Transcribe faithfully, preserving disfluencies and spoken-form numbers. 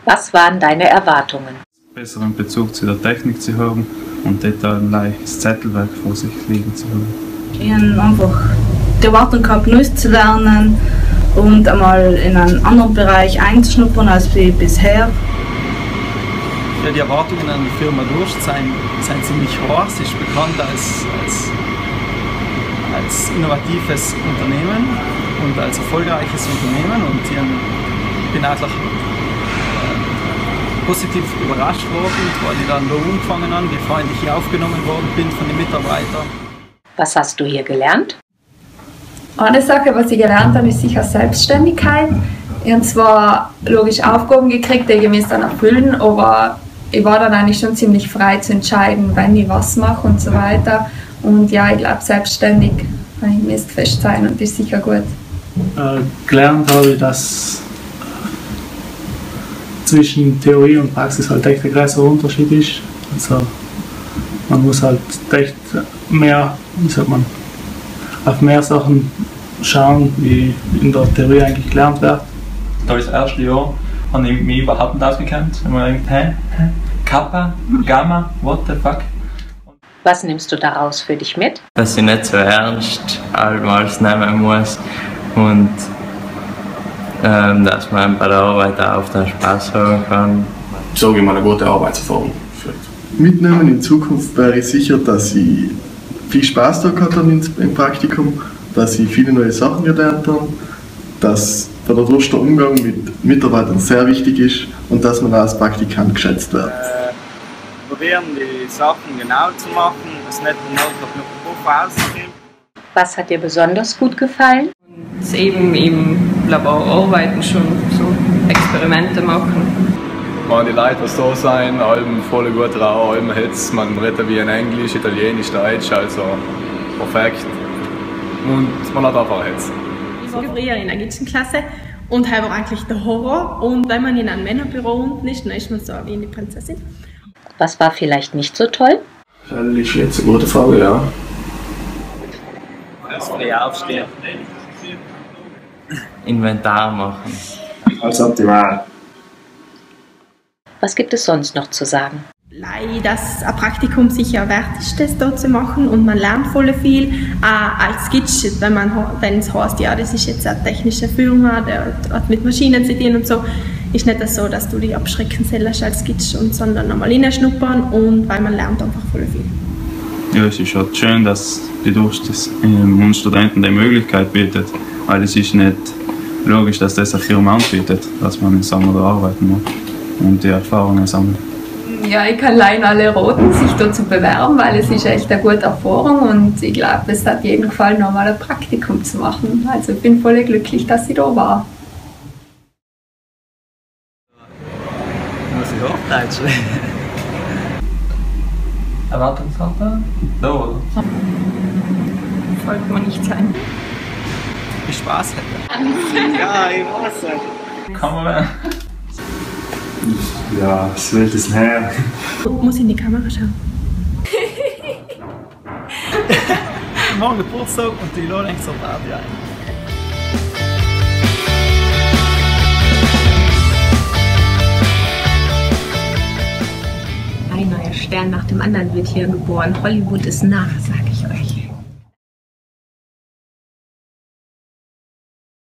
Was waren deine Erwartungen? Besseren Bezug zu der Technik zu haben und dort ein leichtes Zettelwerk vor sich liegen zu haben. Ich habe einfach die Erwartung gehabt, Neues zu lernen und einmal in einen anderen Bereich einzuschnuppern als wie bisher. Ja, die Erwartungen an die Firma Durst sind, sind ziemlich hoch. Sie ist bekannt als, als, als innovatives Unternehmen und als erfolgreiches Unternehmen. Und ich bin eigentlich äh, positiv überrascht worden, weil ich dann da angefangen habe, wie freundlich ich aufgenommen worden bin von den Mitarbeitern. Was hast du hier gelernt? Eine Sache, was ich gelernt habe, ist sicher Selbstständigkeit. Ich habe zwar logisch Aufgaben gekriegt, die ich mir dann erfüllen, aber ich war dann eigentlich schon ziemlich frei zu entscheiden, wenn ich was mache und so weiter. Und ja, ich glaube, selbstständig ich müsste fest sein und das ist sicher gut. Äh, gelernt habe ich, dass zwischen Theorie und Praxis halt echt ein großer Unterschied ist. Also man muss halt echt mehr, wie sagt man, auf mehr Sachen schauen, wie in der Theorie eigentlich gelernt wird. Das erste Jahr habe ich mich überhaupt nicht ausgekannt. Ich habe gedacht, hä? Hä? Kappa? Gamma? What the fuck? Was nimmst du daraus für dich mit? Dass ich nicht so ernst alles nehmen muss und ähm, dass man bei der Arbeit auch auf den Spaß haben kann. Sage ich mal, eine gute Arbeitserfahrung führt. Mitnehmen in Zukunft wäre ich sicher, dass ich viel Spaß da gehabt habe im Praktikum, dass ich viele neue Sachen gelernt habe, dass bei der Durst der Umgang mit Mitarbeitern sehr wichtig ist und dass man auch als Praktikant geschätzt wird. Äh, probieren die Sachen genau zu machen, dass nicht nur einfach nur Beruf auszunehmen. Was hat dir besonders gut gefallen? Und eben im Labor arbeiten, schon so Experimente machen. Man, die Leute, die da sind, allem voll gut drauf, allem Hetz, man redet wie in Englisch, Italienisch, Deutsch, also perfekt. Und man hat einfach Hetz. Ich war früher in der Gitschenklasse und habe eigentlich der Horror. Und wenn man in einem Männerbüro unten ist, dann ist man so wie eine Prinzessin. Was war vielleicht nicht so toll? Das ist jetzt eine gute Frage, ja. Das will ich aufstehen. Inventar machen. Als optimal. Was gibt es sonst noch zu sagen? Dass ein Praktikum sicher wert ist, das da zu machen und man lernt voll viel. Auch als Gitsch, wenn man, wenn es heißt, ja, das ist jetzt eine technische Firma, der hat mit Maschinen zu tun und so, ist nicht so, dass du dich abschrecken sollst als Gitsch, und, sondern einmal reinschnuppern, und weil man lernt einfach voll viel. Ja, es ist halt schön, dass die Durst uns Studenten die Möglichkeit bietet, weil es ist nicht logisch, dass das eine Firma anbietet, dass man zusammen da arbeiten muss und die Erfahrungen sammeln. Ja, ich kann leider alle raten, sich dort zu bewerben, weil es ist echt eine gute Erfahrung und ich glaube, es hat jeden Fall nochmal ein Praktikum zu machen. Also ich bin voll glücklich, dass ich da war. Muss ich Hochdeutsch reden? Erwartungshalter? Da, oder? Sollte man nicht sein. Wie Spaß hätte. Ja, ich weiß nicht. Kann man. Ja, was will das her? Muss in die Kamera schauen. Morgen Geburtstag und die laden extra Party ein. Ein neuer Stern nach dem anderen wird hier geboren. Hollywood ist nah, sagt